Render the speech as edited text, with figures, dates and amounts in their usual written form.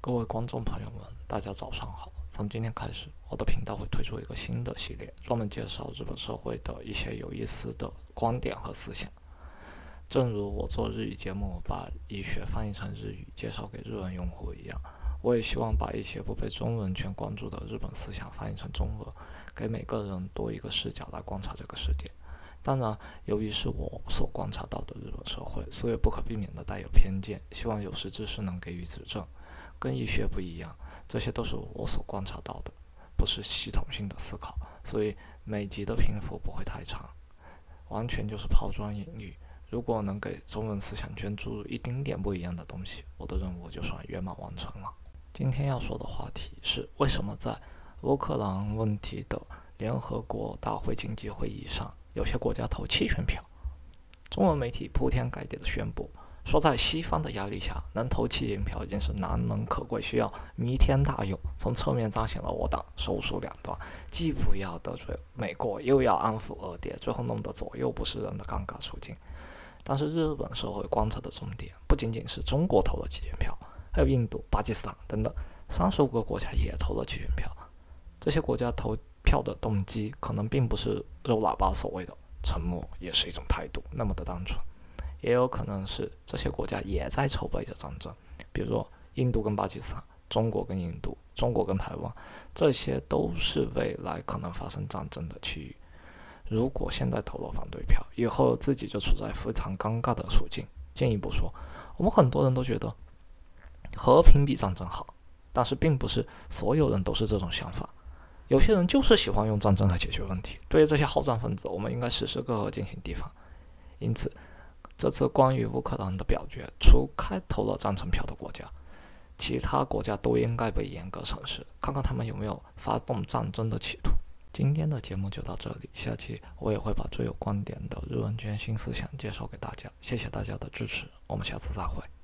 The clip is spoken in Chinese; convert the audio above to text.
各位观众朋友们，大家早上好。从今天开始，我的频道会推出一个新的系列，专门介绍日本社会的一些有意思的观点和思想。正如我做日语节目把医学翻译成日语介绍给日文用户一样，我也希望把一些不被中文圈关注的日本思想翻译成中文，给每个人多一个视角来观察这个世界。当然，由于是我所观察到的日本社会，所以不可避免的带有偏见，希望有识之士能给予指正。跟医学不一样，这些都是我所观察到的，不是系统性的思考，所以每集的篇幅不会太长，完全就是抛砖引玉。如果能给中文思想圈注入一丁点不一样的东西，我的任务就算圆满完成了。今天要说的话题是为什么在乌克兰问题的联合国大会紧急会议上，有些国家投弃权票。中文媒体铺天盖地的宣布，说在西方的压力下，能投弃权票已经是难能可贵，需要弥天大用，从侧面彰显了我党手鼠两端，既不要得罪美国，又要安抚俄爹，最后弄得左右不是人的尴尬处境。但是日本社会观察的重点不仅仅是中国投了弃权票，还有印度、巴基斯坦等等35个国家也投了弃权票。这些国家投票的动机可能并不是肉喇叭所谓的沉默也是一种态度那么的单纯，也有可能是这些国家也在筹备着战争，比如说印度跟巴基斯坦、中国跟印度、中国跟台湾，这些都是未来可能发生战争的区域。如果现在投了反对票，以后自己就处在非常尴尬的处境。进一步说，我们很多人都觉得和平比战争好，但是并不是所有人都是这种想法。有些人就是喜欢用战争来解决问题，对于这些好战分子，我们应该时时刻刻进行提防。因此，这次关于乌克兰的表决，除开投了赞成票的国家，其他国家都应该被严格审视，看看他们有没有发动战争的企图。今天的节目就到这里，下期我也会把最有观点的日文圈新思想介绍给大家。谢谢大家的支持，我们下次再会。